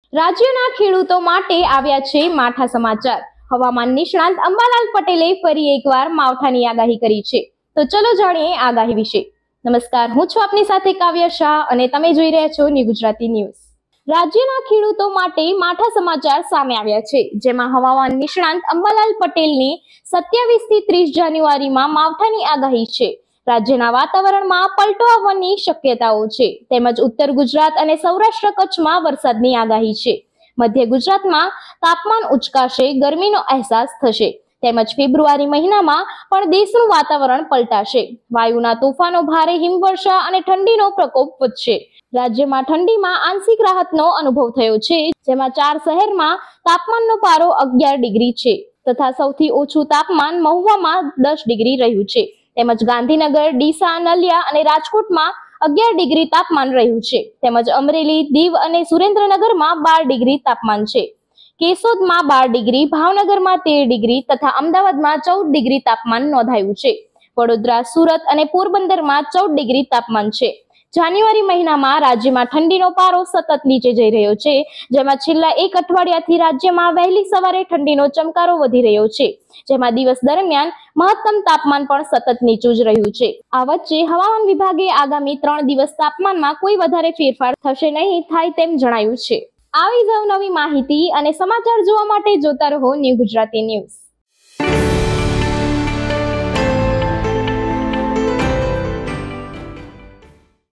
રાજ્યના ખેડૂતો માટે આવ્યા છે માઠા સમાચાર। હવામાન નિષ્ણાંત અંબાલાલ પટેલે ફરી એકવાર માવઠાની આગાહી કરી છે। તો ચલો જાણીએ આગાહી વિશે। નમસ્કાર, હું છું આપની સાથે કાવ્ય શાહ અને તમે જોઈ રહ્યા છો ન્યૂ ગુજરાતી ન્યૂઝ। રાજ્યના ખેડૂતો માટે માઠા સમાચાર સામે આવ્યા છે, જેમાં હવામાન નિષ્ણાંત અંબાલાલ પટેલની 27 થી 30 જાન્યુઆરીમાં માવઠાની આગાહી છે। રાજ્યના વાતાવરણમાં પલટો આવવાની શક્યતાઓ છે, તેમજ ઉત્તર ગુજરાત અને સૌરાષ્ટ્ર કચ્છમાં વરસાદની આગાહી છે। મધ્ય ગુજરાતમાં તાપમાન ઉચકાશે, ગરમીનો અહેસાસ થશે, તેમજ ફેબ્રુઆરી મહિનામાં પણ દેશનું વાતાવરણ પલટાશે। વાયુના તોફાનો, ભારે હિમવર્ષા અને ઠંડીનો પ્રકોપ વધશે। રાજ્યમાં ઠંડીમાં આંશિક રાહતનો અનુભવ થયો છે, જેમાં 4 શહેરમાં તાપમાનનો પારો 11 ડિગ્રી છે, તથા સૌથી ઓછું તાપમાન મહુવામાં 10 ડિગ્રી રહ્યું છે। તેમજ ગાંધીનગર, ડીસા, નલિયા અને રાજકોટમાં 11 ડિગ્રી તાપમાન રહ્યું છે। તેમજ અમરેલી, દીવ અને સુરેન્દ્રનગરમાં 12 ડિગ્રી તાપમાન છે। કેશોદમાં 12 ડિગ્રી, ભાવનગરમાં 13 ડિગ્રી તથા અમદાવાદમાં 14 ડિગ્રી તાપમાન નોંધાયું છે। વડોદરા, સુરત અને પોરબંદરમાં 14 ડિગ્રી તાપમાન છે। જાન્યુઆરી મહિનામાં રાજ્યમાં ઠંડીનો પારો સતત નીચે જઈ રહ્યો છે, જેમાં છેલ્લા એક અઠવાડિયાથી રાજ્યમાં વહેલી સવારે ઠંડીનો ચમકારો વધી રહ્યો છે, જેમાં દિવસ દરમિયાન મહત્તમ તાપમાન પણ સતત નીચું જ રહ્યું છે। આ વચ્ચે હવામાન વિભાગે આગામી 3 દિવસ તાપમાનમાં કોઈ વધારે ફેરફાર થશે નહીં થાય તેમ જણાવ્યું છે। આવી જ નવી માહિતી અને સમાચાર જોવા માટે જોતા રહો ન્યૂ ગુજરાતી ન્યૂઝ।